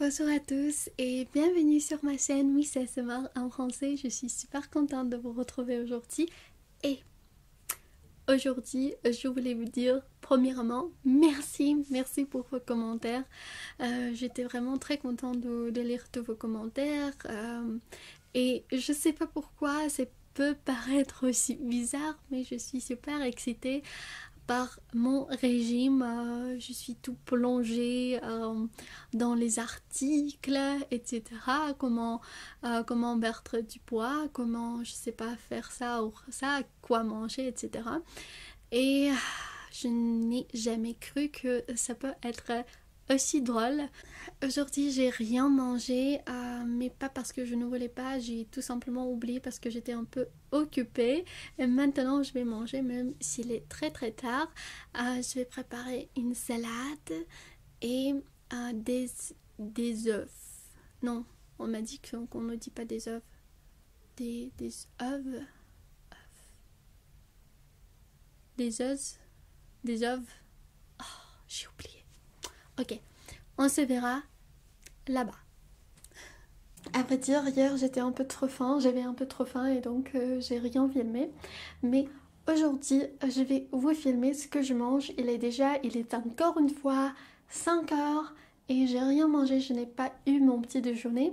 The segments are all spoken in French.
Bonjour à tous et bienvenue sur ma chaîne Miss ASMR en français. Je suis super contente de vous retrouver aujourd'hui. Et aujourd'hui, je voulais vous dire premièrement merci pour vos commentaires. J'étais vraiment très contente de lire tous vos commentaires. Et je sais pas pourquoi, ça peut paraître aussi bizarre, mais je suis super excitée par mon régime. Je suis tout plongée dans les articles, etc. Comment perdre du poids, comment, je sais pas, faire ça ou ça, quoi manger, etc. Et je n'ai jamais cru que ça peut être aussi drôle. Aujourd'hui j'ai rien mangé, mais pas parce que je ne voulais pas, j'ai tout simplement oublié parce que j'étais un peu occupée. Et maintenant je vais manger même s'il est très tard. Je vais préparer une salade et des œufs. Non, on m'a dit qu'on ne dit pas des œufs. Des œufs. Des œufs. Des œufs. Oh, j'ai oublié. Ok, on se verra là-bas. À vrai dire, hier j'étais un peu trop faim, j'avais un peu trop faim et donc j'ai rien filmé. Mais aujourd'hui, je vais vous filmer ce que je mange. Il est encore une fois 5 heures et j'ai rien mangé, je n'ai pas eu mon petit déjeuner.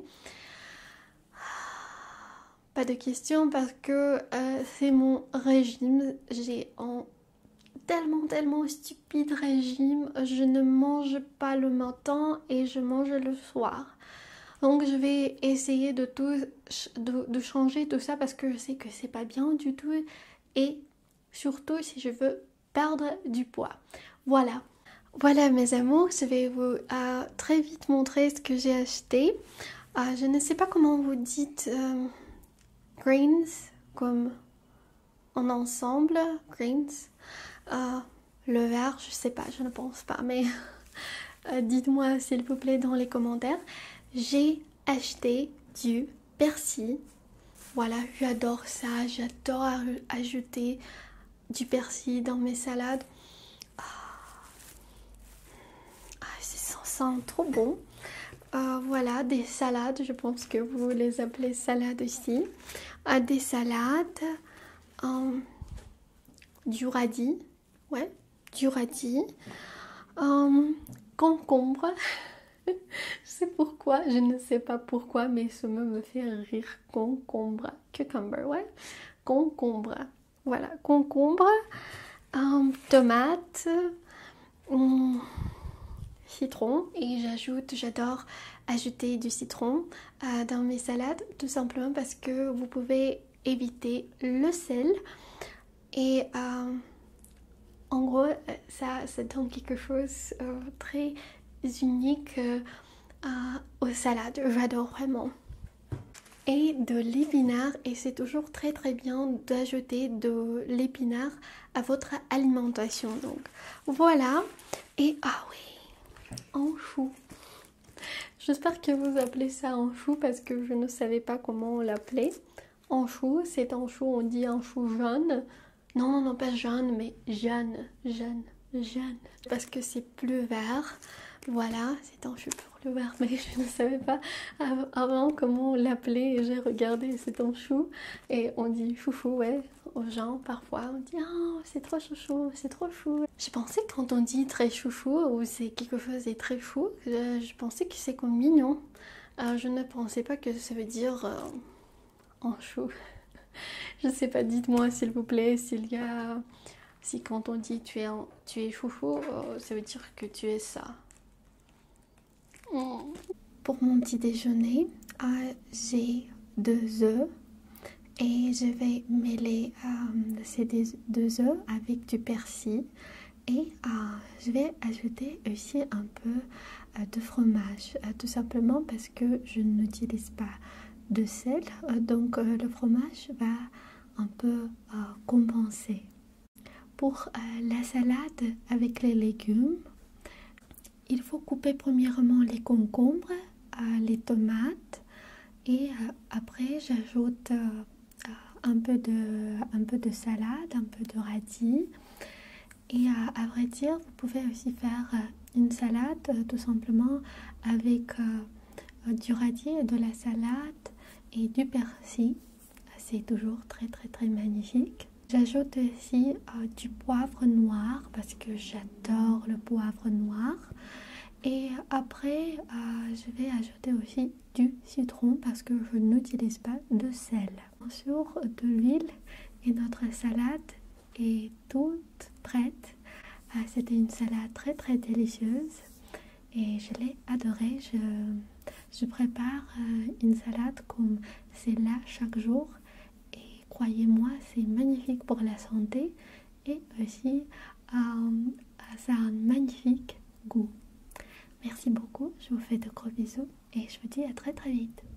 Pas de question parce que c'est mon régime. J'ai un tellement stupide régime. Je ne mange pas le matin et je mange le soir. Donc je vais essayer de changer tout ça parce que je sais que c'est pas bien du tout. Et surtout si je veux perdre du poids. Voilà. Voilà mes amours, je vais vous très vite montrer ce que j'ai acheté. Je ne sais pas comment vous dites grains, comme en ensemble, grains. Le vert, je sais pas, je ne pense pas, mais dites-moi s'il vous plaît dans les commentaires. J'ai acheté du persil. Voilà, j'adore ça, j'adore ajouter du persil dans mes salades. Ça sent trop bon. Voilà, des salades, je pense que vous les appelez salades aussi. Des salades, du radis, ouais, du radis, concombre. Je sais pourquoi, je ne sais pas pourquoi, mais ce mot me fait rire. Concombre, cucumber, ouais, concombre. Voilà, concombre, tomate, citron, et j'adore ajouter du citron dans mes salades, tout simplement parce que vous pouvez éviter le sel et en gros ça donne quelque chose très unique aux salades. J'adore vraiment. Et de l'épinard, et c'est toujours très bien d'ajouter de l'épinard à votre alimentation. Donc voilà. Et ah oui, en chou. J'espère que vous appelez ça en chou parce que je ne savais pas comment on l'appelait. En chou, c'est en chou, on dit en chou jaune. Non, pas jaune, mais jaune. Parce que c'est plus vert. Voilà, c'est un chou pour le vert, mais je ne savais pas avant comment on l'appelait. J'ai regardé, c'est un chou. Et on dit chouchou, ouais, aux gens parfois. On dit, oh, c'est trop chouchou, c'est trop chou. Je pensais que quand on dit très chouchou ou c'est quelque chose de très chou, je pensais que c'est comme mignon. Je ne pensais pas que ça veut dire en chou. Je sais pas, dites-moi s'il vous plaît si quand on dit tu es chouchou, ça veut dire que tu es ça. Pour mon petit déjeuner, j'ai 2 œufs et je vais mêler ces 2 œufs avec du persil et je vais ajouter aussi un peu de fromage, tout simplement parce que je n'utilise pas de sel, donc le fromage va un peu compenser. Pour la salade avec les légumes, il faut couper premièrement les concombres, les tomates et après j'ajoute un peu de salade, un peu de radis. Et à vrai dire, vous pouvez aussi faire une salade tout simplement avec du radis et de la salade et du persil. C'est toujours très magnifique. J'ajoute aussi du poivre noir parce que j'adore le poivre noir. Et après, je vais ajouter aussi du citron parce que je n'utilise pas de sel. Bien sûr, de l'huile et notre salade est toute prête. C'était une salade très délicieuse et je l'ai adorée. Je prépare une salade comme c'est là chaque jour et croyez-moi, c'est magnifique pour la santé et aussi ça a un magnifique goût. Merci beaucoup, je vous fais de gros bisous et je vous dis à très vite.